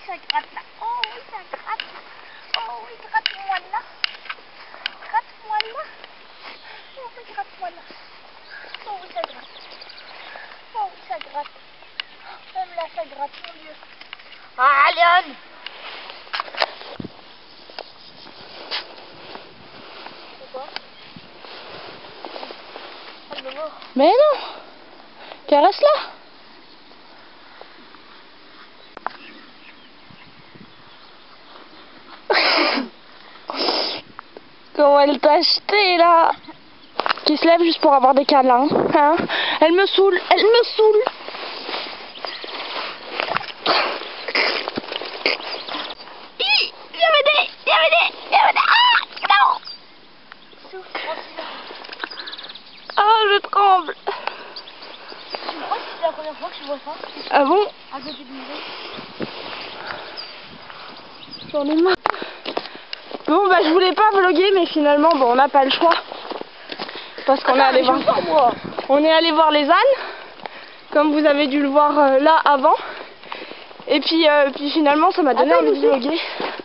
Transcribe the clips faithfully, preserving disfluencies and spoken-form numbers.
ça gratte là. Oh oui, ça gratte. Oh oui, gratte-moi là. Gratte-moi là. Oh oui, gratte-moi là. Oh oui, ça gratte. Oh oui, ça gratte. Même là, ça gratte, mon Dieu. Ah, Léon. C'est quoi? Mais non. Caresse-la. Comment elle t'a acheté là? Qui se lève juste pour avoir des câlins, hein? Elle me saoule, elle me saoule. Hi, viens m'aider, viens m'aider, viens m'aider. Ah, non. Souffle, Ah, je tremble. je crois que c'est la première fois que je vois ça. Ah bon? À côté de nous. J'en ai marre. Bon bah je voulais pas vlogger mais finalement bon on n'a pas le choix. Parce qu'on est allé voir. Pas, moi. On est allé voir les ânes. Comme vous avez dû le voir euh, là avant. Et puis, euh, puis finalement ça m'a donné Attends, envie de vlogger.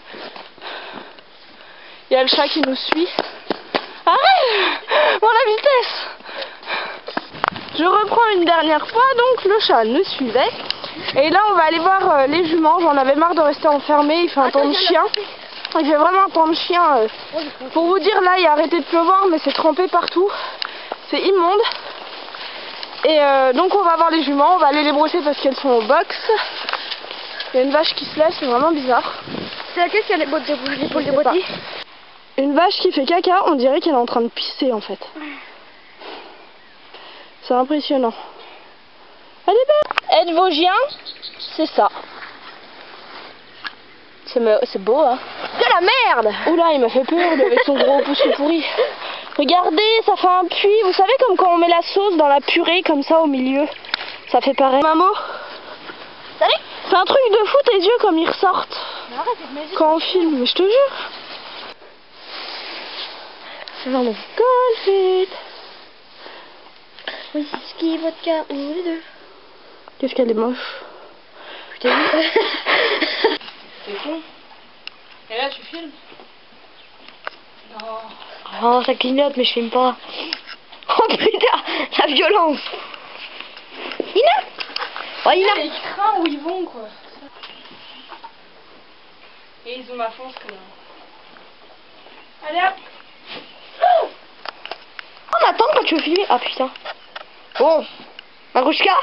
Il y a le chat qui nous suit. Arrête! Bon la vitesse! Je reprends une dernière fois, donc le chat nous suivait. Et là on va aller voir euh, les juments, j'en avais marre de rester enfermé, il fait un temps de chien. Il fait vraiment un temps de chien. Euh. Pour vous dire, là il a arrêté de pleuvoir mais c'est trempé partout. C'est immonde. Et euh, donc on va voir les juments, on va aller les brosser parce qu'elles sont au box. Il y a une vache qui se lève, c'est vraiment bizarre. C'est laquelle qui a les bottes de bouche, l'épaule de botti? Une vache qui fait caca, on dirait qu'elle est en train de pisser en fait. C'est impressionnant. Elle est belle. Être vosgien, c'est ça. C'est beau, hein. De la merde! Oula, il m'a fait peur lui, avec son gros pouce pourri. Regardez, ça fait un puits. Vous savez comme quand on met la sauce dans la purée comme ça au milieu. Ça fait pareil. Mamo. Salut! C'est un truc de fou tes yeux comme ils ressortent. Mais arrête, c'est magique. Quand on filme, mais je te jure. Alors on golf it. Whisky, vodka ou les deux. Qu'est-ce qu'elle est moche. Je t'ai vu. C'est con. Et là tu filmes? Non. Oh, ça clignote, mais je filme pas. Oh putain, la violence. Ina. Oh Ina. Les crins où ils vont quoi. Et ils ont ma fonce que là. Allez hop. On attend quand tu veux filmer. Ah putain. Bon. Marouchka.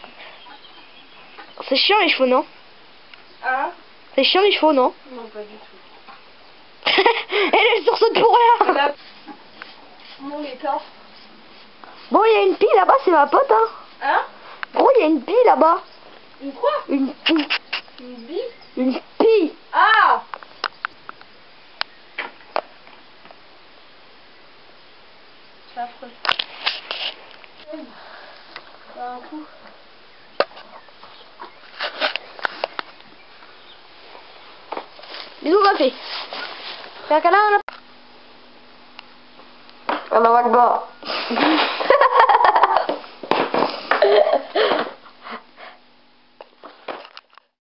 C'est chiant les chevaux, non? Ah? C'est chiant les chevaux, non? Non, pas du tout. Elle, elle sursaute pour rien. Là. Mon état. Bon, il y a une pile là-bas, c'est ma pote, hein. Hein? Gros, il y a une pile là-bas. Une quoi? Une pile. Une bille? Une pile. Ah! C'est affreux. Un coup. Bisous, ma fille. Fais un câlin, là. Allah Akbar.